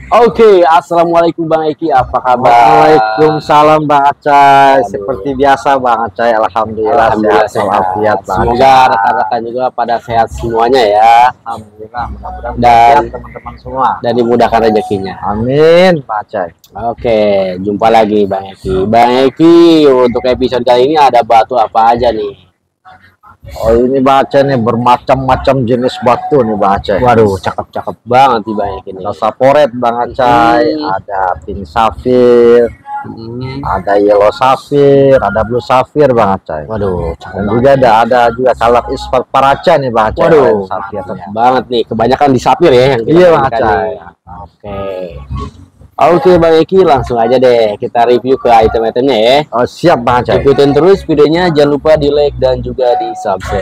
Oke, assalamualaikum Bang Eki, apa kabar? Waalaikumsalam Bang Acai. Seperti biasa Bang Acai, alhamdulillah sehat walafiat. Semoga rekan-rekan juga pada sehat semuanya ya. Alhamdulillah, mudah-mudahan Dan teman-teman semua. dan dimudahkan rezekinya. Amin, Bang Acai. Oke, jumpa lagi Bang Eki. Bang Eki, untuk episode kali ini ada batu apa aja nih? Oh, ini Bang Acai nih bermacam-macam jenis batu nih Bang Acai. Waduh, cakep-cakep banget nih Bang Eki nih. Ada saporet Bang Acai, ada pink safir, ada yellow safir, ada blue safir Bang Acai. Waduh, cakep Dan banget. juga ada juga color ispat paraca nih Bang Acai. Waduh, safirnya. cakep banget nih. Kebanyakan di sapir ya yang kita Iya Bang mainkan Acai. nih. Oke Bang Eki, langsung aja deh kita review ke item-itemnya ya. Oh, siap Bang Acai. Ikutin terus videonya, jangan lupa di like dan juga di subscribe.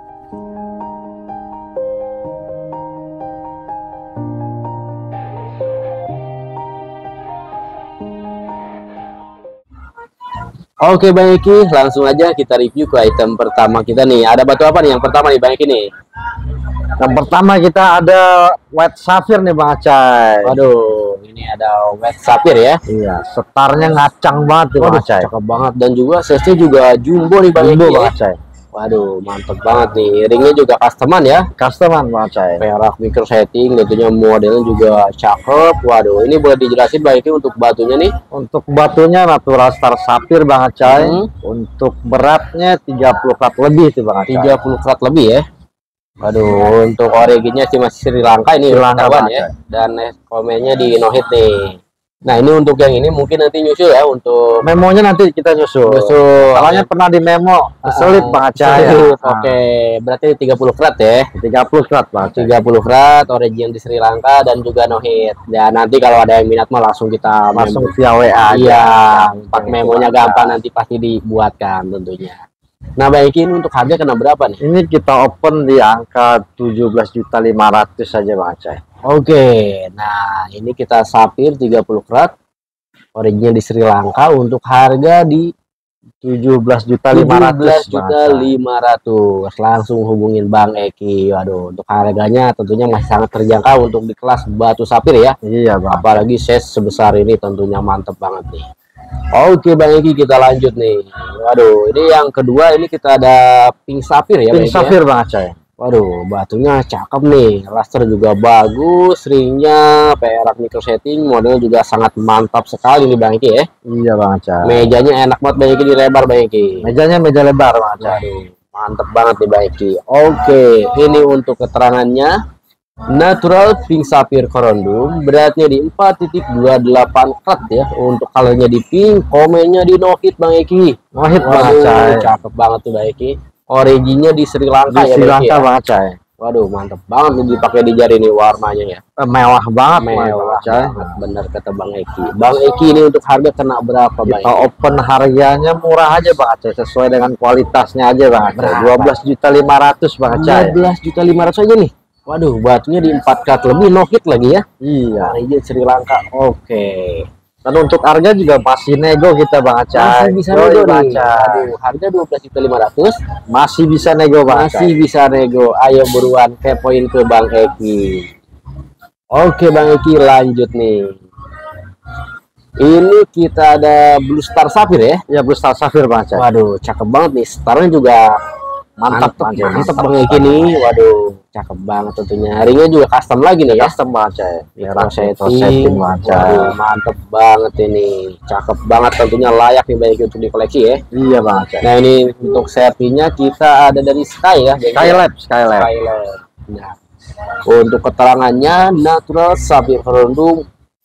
Oke Bang Eki, langsung aja kita review ke item pertama kita nih. Ada batu apa nih yang pertama nih Bang Eki nih? Yang pertama kita ada white sapphire nih Bang Acai. Waduh, ini ada white sapphire ya. Iya, setarnya ngacang banget nih Bang Waduh, Acai. cakep banget, dan juga size-nya juga jumbo nih Bang Jumbo Eki Bang ya. Acai. Waduh, mantep banget nih. Ringnya juga customan ya. Customan Bang Acai. Perak micro setting, tentunya modelnya juga cakep. Waduh, ini boleh dijelasin Bang Eki untuk batunya nih? Untuk batunya natural star sapphire Bang Acai. Untuk beratnya 30 karat lebih tuh Bang Acai. 30 karat lebih ya. Waduh, untuk originnya sih masih Sri Lanka ini, Sri Lanka kawan Bang ya. Acai. Dan komennya di no hit nih. Nah, ini untuk yang ini mungkin nanti nyusul ya untuk Memonya nanti kita nyusul. Soalnya pernah di memo keselip Bang Acai. Keselip. Oke, berarti 30 karat ya. 30 karat Bang Acai. 30 karat, origin di Sri Lanka dan juga no hit. Dan nanti kalau ada yang minat mah langsung kita Langsung memo. via WA aja. Iya, Gampang pak memonya itu, gampang, nanti pasti dibuatkan tentunya. Nah, Bang Eki, ini untuk harga kena berapa nih? Ini kita open di angka 17.500.000 saja Bang Acai. Oke, nah ini kita sapir 30 karat, originnya di Sri Lanka, untuk harga di 17.500.000. Langsung hubungin Bang Eki. Waduh, untuk harganya tentunya masih sangat terjangkau untuk di kelas batu sapir ya. Iya Bang. Apalagi size sebesar ini tentunya mantep banget nih. Oke Bang Eki, kita lanjut nih. Waduh, ini yang kedua, ini kita ada pink sapir ya. Pink Bang Eki, sapphire ya? Bang Acai. Waduh, batunya cakep nih, raster juga bagus, ringnya perak micro setting, modelnya juga sangat mantap sekali nih Bang Eki ya. Iya Bang Acai. Mejanya enak banget Bang Eki, di lebar Bang Eki. Mejanya meja lebar Bang Acai. Waduh, mantep banget nih Bang Eki. Oke, ini untuk keterangannya, natural pink sapphire corundum, beratnya di 4.28 karat ya. Untuk colornya di pink, komennya di no hit Bang Eki. No hit Bang Waduh, Acai. cakep banget tuh Bang Eki. Originnya di Sri Lanka Di ya Sri Bang Eki Lanka ya? Bang Acai. Waduh, mantep banget nih dipakai di jari nih warnanya ya. Mewah banget Bang Mewah Acai. banget, bener kata Bang Eki. Bang Eki, ini untuk harga kena berapa Bang Kita Eki? open harganya murah aja Bang Acai, sesuai dengan kualitasnya aja Bang Acai. Berapa? 12.500.000 Bang Acai. 12.500.000 aja nih. Waduh, batunya di 4 karat lebih, no hit lagi ya. Iya. Origin Sri Lanka. Oke. Dan untuk harga juga masih nego kita Bang Acai. Masih bisa Yoi, nego Bang nih. Acai. Aduh, harga 12.500.000. Masih bisa nego Bang Masih Acai. bisa nego. Ayo buruan kepoin ke Bang Eki. Oke Bang Eki, lanjut nih. Ini kita ada Blue Star Sapphire ya. Ya Blue Star Sapphire Bang Acai. Waduh, cakep banget nih. Starnya juga Mantap Bang Acai. mantep Bang Eki nih. Waduh, cakep banget tentunya. Ringnya juga custom lagi nih ya. Custom Bang Acai. Micro setting setting. Bang Acai. Waduh, mantep banget ini. Cakep banget tentunya, layak nih Bang Eki untuk dikoleksi ya. Iya Bang Acai. Nah, ini untuk serpinya kita ada dari Sky ya. Skylab. Skylab. Nah, untuk keterangannya natural sapphire corundum,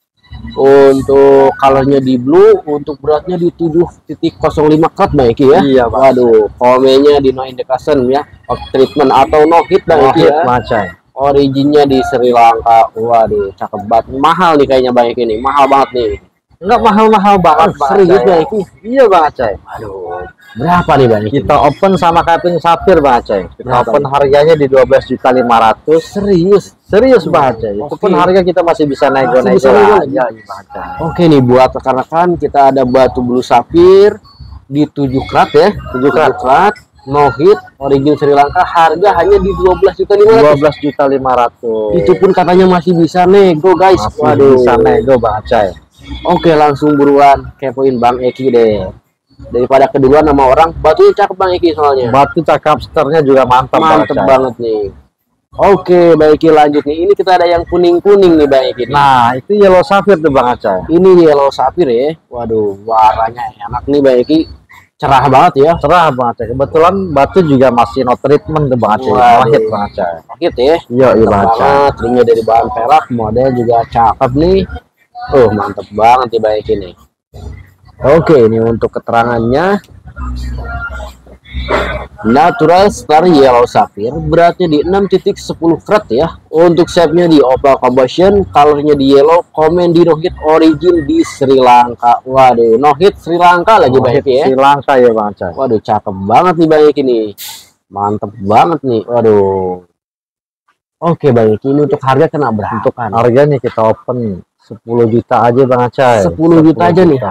untuk colornya di blue, untuk beratnya di 7.05 karat Bang Eki ya. Iya Bang. Waduh, komennya di no indication ya, of treatment atau no hit Bang Eki ya. Bang Acai. Originnya di Sri Lanka. Waduh, cakep banget. Mahal nih kayaknya Bang Eki nih, mahal banget nih. Enggak mahal-mahal banget Bang Serius Acai. Bang Eki? Iya Bang Acai. Aduh, berapa nih Bang Eki? Kita open sama Pink Sapphire Bang Acai. Kita Berapa open nih? harganya di 12.500.000. Serius? Serius Bang Acai. Itu pun Oke. harga kita masih bisa nego-nego bisa nego lagi. aja Bang Acai. Oke nih, buat rekan-rekan kita ada batu blue sapphire di 7 karat ya. 7 karat. no hit, origin Sri Lanka, harga hanya di 12.500. Itu pun katanya masih bisa nego guys. Masih Waduh, bisa nego Bang Aceh. oke, langsung buruan kepoin Bang Eki deh. Daripada keduluan sama orang, batunya cakep Bang Eki soalnya. Batu cakep, sternya juga mantap. Mantep Bang Aceh. banget nih. Oke, Bang Eki lanjut nih. Ini kita ada yang kuning-kuning nih Bang Eki. Nah, itu yellow sapphire tuh Bang Aceh. Ini yellow sapphire ya. Waduh, warnanya enak nih Bang Eki. Cerah banget ya. Cerah Bang Aceh. Kebetulan batu juga masih no treatment tuh Bang Aceh. No hit Bang Aceh. Sakit ya. Iya, iya Bang Aceh. Banget. Ringnya dari bahan perak, model juga cakep nih. Mantep banget nih Bang Eki nih. Oke, ini untuk keterangannya. Natural Star Yellow Sapphire, beratnya di 6.10 karat ya. Untuk shape-nya di opal combustion, colornya di yellow, komen di no hit, origin di Sri Lanka. Waduh, no hit Sri Lanka lagi Bang Eki ya. Sri Lanka ya Bang Aceh. Waduh, cakep banget nih Bang Eki nih. Mantep banget nih. Waduh. Oke Bang Eki, ini untuk harga kena berapa? Untuk harganya kita open 10 juta aja Bang Aceh. 10 juta aja nih.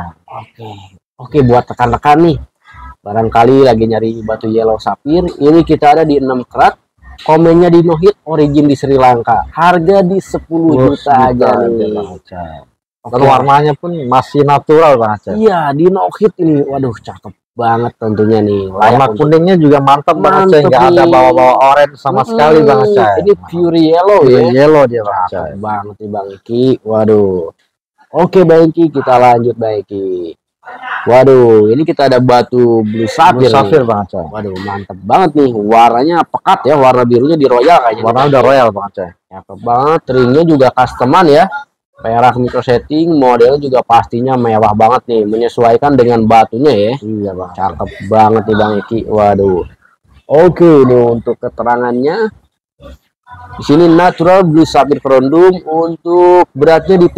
Oke, buat rekan-rekan nih, barangkali lagi nyari batu yellow sapphire, ini kita ada di 6 karat, komennya di no hit, origin di Sri Lanka, harga di 10 juta aja nih Bang Aceh. Dan warnanya pun masih natural Bang Aceh. Iya, di no hit ini. Waduh, cakep banget tentunya nih. Warna kuningnya juga mantap Bang Aceh, nggak ada bawa-bawa orange sama sekali Bang Aceh. Ini pure yellow ya. Yellow dia Bang Aceh. Banget nih Bang Eki. Waduh. Oke Bang Eki, kita lanjut Bang Eki. Waduh, ini kita ada batu blue sapphire Bang Aceh. Waduh, mantep banget nih. Warnanya pekat ya, warna birunya di royal kayaknya. Warna udah royal Bang Aceh. Cakep banget, ringnya juga customan ya. Perak micro setting, modelnya juga pastinya mewah banget nih, menyesuaikan dengan batunya ya. Iya Bang. Cakep banget nih Bang Eki. Waduh. Oke, ini untuk keterangannya. Di sini natural blue sapphire corundum, untuk beratnya di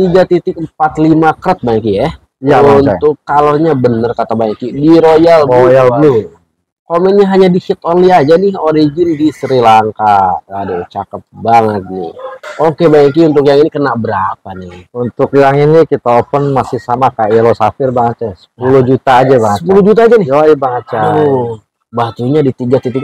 3.45 karat Bang Eki ya. Ya, untuk colornya bener kata Bang Eki, di royal blue. Komennya hanya di hit only aja nih, origin di Sri Lanka. Aduh, cakep banget nih. Oke Bang Eki, untuk yang ini kena berapa nih? Untuk yang ini kita open masih sama kayak yellow sapphire Bang Aceh, 10 juta aja Bang Aceh. 10 juta aja nih. Yoi Bang Aceh. Batunya di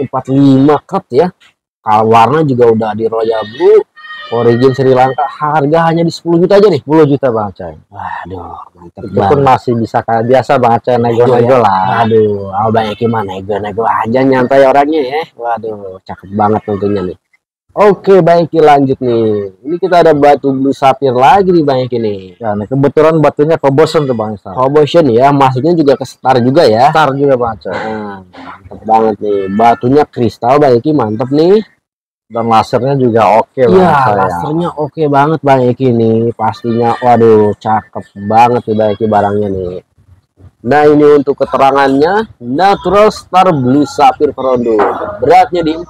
3.45 karat ya. Kalau warna juga udah di royal blue, origin Sri Lanka, harga hanya di 10 juta aja nih. 10 juta Bang Aceh. Waduh, mantap. Itu pun masih bisa kayak biasa Bang Aceh, nego-nego lah. Aduh, Bang Eki mah nego-nego aja, nyantai orangnya ya. Waduh, cakep banget tentunya nih. Oke, Bang Eki lanjut nih. Ini kita ada batu blue sapphire lagi nih Bang Eki nih. Ya, nih kebetulan batunya combustion tuh Bang Aceh. Combustion ya, masuknya juga ke star juga ya. Star juga Bang Aceh. Mantap banget nih. Batunya kristal Bang Eki, mantap nih. Dan lasernya juga oke Bang. Iya, lasernya oke banget Bang Eki nih. Pastinya, waduh, cakep banget nih Bang Eki barangnya nih. Nah, ini untuk keterangannya, natural star blue sapphire corundum, beratnya di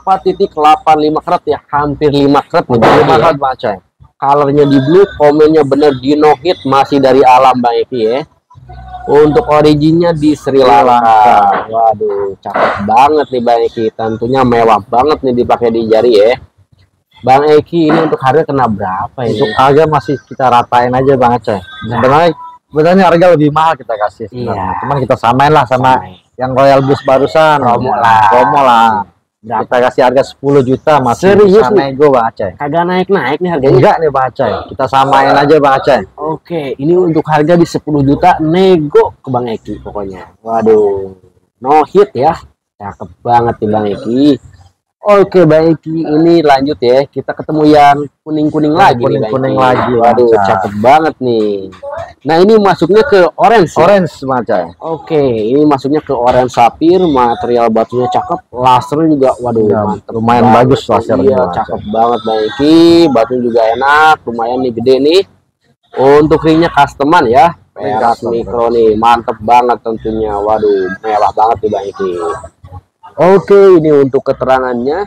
4.85 karat ya, hampir 5 karat nih Bang Aceh. Colornya di blue, komennya bener di no hit, masih dari alam Bang Eki ya. Untuk originnya di Sri Lanka. Waduh, cakep banget nih Bang Eki, tentunya mewah banget nih dipakai di jari ya. Bang Eki, ini untuk harga kena berapa ini? Untuk harga masih kita ratain aja Bang Aceh. Sebenarnya harga lebih mahal kita kasih. Iya. Cuman kita samain lah sama yang Royal Bus barusan. Promo lah. Kita kasih harga 10 juta masih serius bisa nego Bang Aceh. Kagak naik-naik nih harganya. Enggak nih Bang Aceh. Kita samain aja Bang Aceh. Oke, ini untuk harga di 10 juta nego ke Bang Eki pokoknya. Waduh, no hit ya. Cakep banget nih Bang Eki. Oke Bang Eki, ini lanjut ya. Kita ketemu yang kuning-kuning lagi nih Bang Kuning Eki. lagi. Waduh, cakep banget nih. Nah, ini masuknya ke orange. Orange Bang Aceh. Oke, ini masuknya ke orange sapphire, material batunya cakep, lasernya juga waduh Ya, mantep lumayan banget. bagus lasernya. Iya, cakep banget Bang Eki, batunya juga enak, lumayan nih gede nih. Untuk ringnya customan ya, perak mikro nih, mantep banget tentunya. Waduh, mewah banget nih Bang Eki. Oke, ini untuk keterangannya.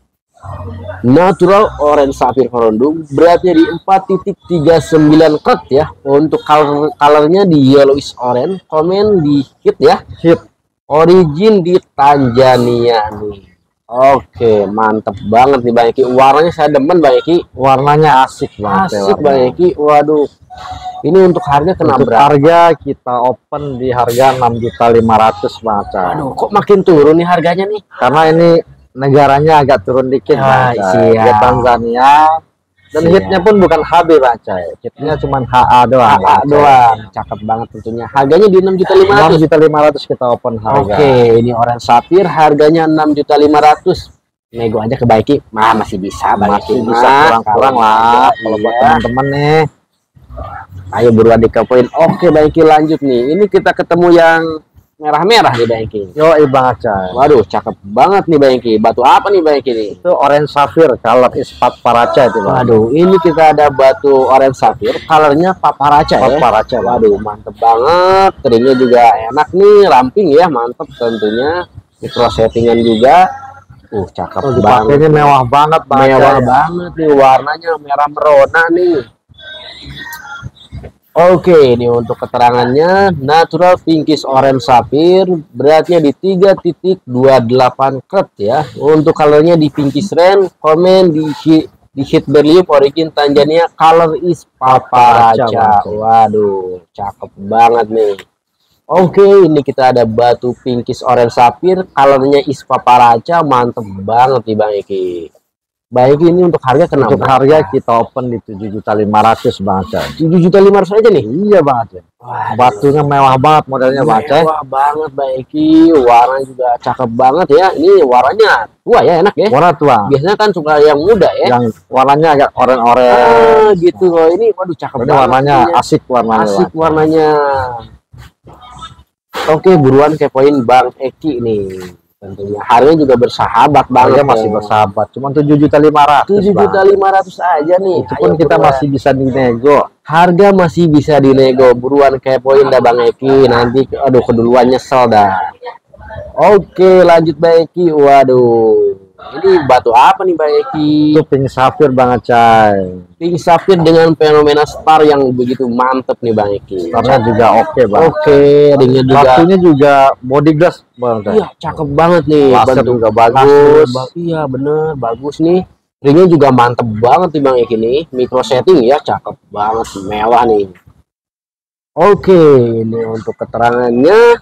Natural orange sapphire corundum, beratnya di 4.39 karat ya. Untuk colornya di yellowish orange, komen di hit ya. Hit. Origin di Tanzania nih. Oke, mantep banget nih Bang Eki. Warnanya saya demen Bang Eki. Warnanya asik banget. Asik Bang Eki. Waduh, Ini untuk harga kena Untuk berapa? harga kita open di harga 6.500.000 Bang Acai. Aduh, kok makin turun nih harganya nih? Karena ini negaranya agak turun dikit Bang Acai. siap. Dia Tanzania. Dan Siap. hitnya pun bukan HB Bang Acai. Hitnya cuma HA doang. AA doang. Cakep banget tentunya. Harganya di 6.500.000. 6.500.000 kita open harga. Oke, ini orange sapphire harganya 6.500.000. Nego aja ke Baiki, masih bisa, Masih Baiki bisa kurang-kurang lah kalau buat teman-teman nih. Ayo buruan dikepoin. Oke, Baiki lanjut nih. Ini kita ketemu yang merah-merah nih Baiki. Yo Bang Acai. Waduh, cakep banget nih Baiki. Batu apa nih Baiki nih? Itu orange sapphire, color is paparaca itu Bang. Waduh, ini kita ada batu orange sapphire, colornya paparaca ya. Paparaca. Waduh, mantep banget. Teringnya juga enak nih, ramping ya, mantep tentunya. Micro settingan juga. Cakep banget. Ini mewah banget Bang. Mewah banget nih, warnanya merah merona nih. Oke, ini untuk keterangannya natural pinkish orange sapphire, beratnya di 3.28 karat ya. Untuk colornya di pinkish red, komen di hit berlium origin Tanzania, color is paparaca. Waduh, cakep banget nih. Oke, ini kita ada batu pinkish orange sapphire, colornya is paparaca, mantep banget nih Bang Eki. Baik, ini untuk harga kena Untuk harga kita open di 7.500.000 Bang Acai. 7.500.000 aja nih. Iya Bang Acai. Batunya mewah banget modelnya Bang Acai. Mewah banget Baiki, warna juga cakep banget ya. Ini warnanya tua ya, enak ya. Warna tua. Biasanya kan suka yang muda ya. Yang warnanya agak oranye-oranye. Gitu loh. Ini waduh cakep Ini banget. warnanya asik warnanya. Asik warnanya. Oke, buruan kepoin Bang Eki nih. Tentunya harganya juga bersahabat banget. Masih bersahabat, cuma 7.500.000. 7.500.000 aja nih. Itu pun kita masih bisa dinego. Harga masih bisa dinego. Buruan kepoin dah Bang Eki. Nanti aduh keduluan nyesel dah. Oke, lanjut Bang Eki. Waduh. Ini batu apa nih Bang Eki? Itu pink sapphire Bang Acai. Pink sapphire dengan fenomena star yang begitu mantep nih Bang Eki. Karena juga oke Bang. Oke, ringnya juga. Batunya juga body glass Bang Acai. Iya, cakep banget nih. Laser Bentuk juga bagus. Iya, bener, bagus nih. Ringnya juga mantep banget nih Bang Eki nih. Micro setting ya, cakep banget, mewah nih. Oke, ini untuk keterangannya.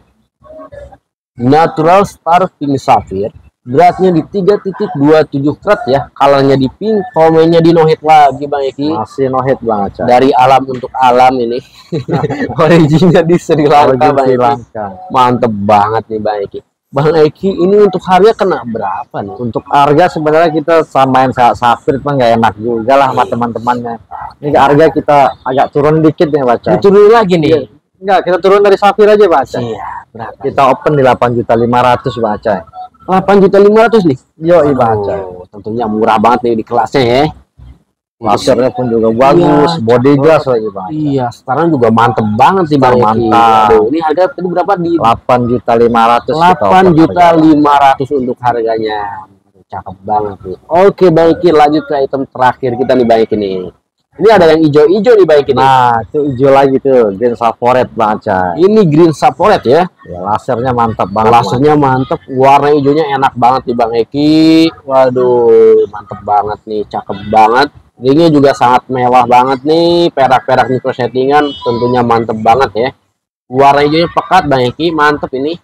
Natural star pink sapphire. Beratnya di 3.27 karat ya. Kalanya di pink, komennya di no hit lagi Bang Eki. Masih no hit Bang Acai. Dari alam untuk alam ini. Originnya di Sri Lanka Bang Eki. Mantep banget nih Bang Eki. Bang Eki, ini untuk harga kena berapa nih? Untuk harga sebenarnya kita samain sapphire kan nggak enak juga lah sama teman-temannya. Ini harga kita agak turun dikit nih Bang Acai. Diturunin lagi nih. Enggak, kita turun dari sapphire aja Bang Acai. Iya, berapa? Kita open di 8.500.000 Bang Acai. 8.500.000 nih. Yo Bang Acai. Tentunya murah banget nih di kelasnya ya. Lasernya pun juga bagus, Iya, body glass lagi Bang Acai. Iya, sekarang juga mantep banget sih Bang Eki. Mantap. Aduh, ini harga tadi berapa di 8.500.000. 8.500.000 untuk harganya. Cakep banget nih. Oke, Bang Eki, lanjut ke item terakhir kita nih Bang Eki nih. Ini ada yang hijau-hijau nih Bang Eki nih. Nah, itu hijau lagi tuh, green sapphire Bang Acai. Ini green sapphire ya. Ya, lasernya mantap banget. Lasernya mantep, warna hijaunya enak banget nih Bang Eki. Waduh, mantep banget nih, cakep banget. Ringnya juga sangat mewah banget nih, perak-perak micro settingan, tentunya mantep banget ya. Warna hijaunya pekat Bang Eki, mantep ini.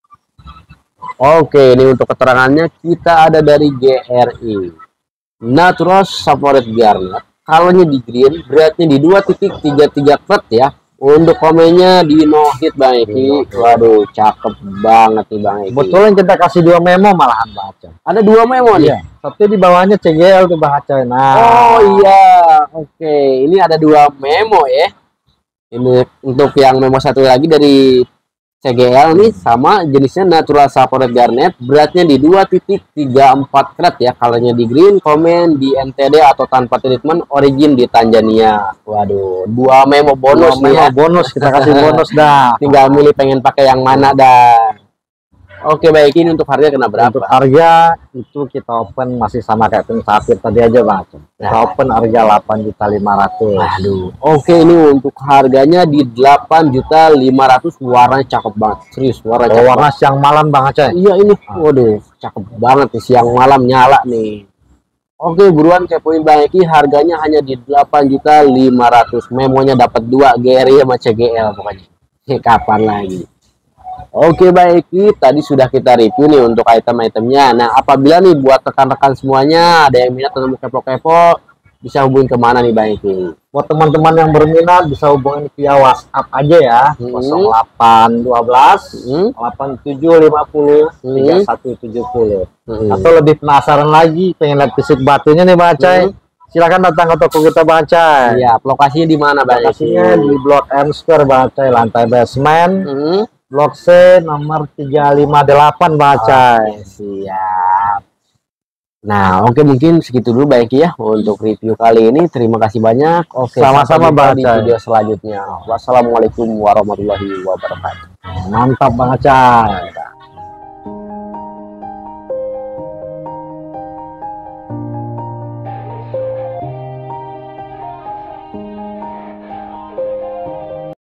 Oke, ini untuk keterangannya kita ada dari GRI. Natural Sapphire Garnet. Kalanya di green, beratnya di 2.33 karat ya. Untuk komennya di no hit Bang Eki. Waduh, cakep banget nih Bang Eki. Betulan kita kasih 2 memo malahan Bang Acai. Ada 2 memo nih. Iya. Tapi di bawahnya CGL tuh Bang Acai. Nah. Oh iya, oke. Ini ada 2 memo ya. Ini untuk yang memo satu lagi dari CGL nih, sama jenisnya natural sapphire garnet, beratnya di 2.34 karat ya. Kalanya di green, komen di NTD atau tanpa treatment, origin di Tanzania. Waduh, 2 memo bonus nih ya. Bonus, kita kasih bonus dah. Tinggal milih pengen pakai yang mana dah. Oke, baik, ini untuk harga kena berapa? Untuk harga itu kita open masih sama kayak pink sapphire tadi aja Bang. Kita open harga 8.500.000. Aduh. Oke, ini untuk harganya di 8.500.000. Warnanya cakep banget. Serius, warna siang malam Bang Acai. Iya ini. Waduh, cakep banget nih, siang malam nyala nih. Oke, buruan kepoin Bang Eki, harganya hanya di 8.500.000. Memonya dapat 2 GRI sama CGL pokoknya. Kapan lagi? Oke Bang Eki, tadi sudah kita review nih untuk item-itemnya. Nah, apabila nih buat rekan-rekan semuanya ada yang minat atau kepo-kepo, bisa hubungin kemana nih Bang Eki? Buat teman-teman yang berminat bisa hubungin via WhatsApp aja ya. 0812 8750 3170. Atau lebih penasaran lagi pengen lihat fisik batunya nih Bang Acai, silakan datang ke toko kita Bang Acai. Iya, lokasinya di mana Bang Eki? Lokasinya di Blok M Square Bang Acai, lantai basement. Blok C nomor 358 Bang Acai. Siap. Nah, oke, mungkin segitu dulu Bang Eki ya untuk review kali ini. Terima kasih banyak. Oke, sama-sama Bang di Acai. video selanjutnya. Wassalamualaikum warahmatullahi wabarakatuh. Mantap Bang Acai.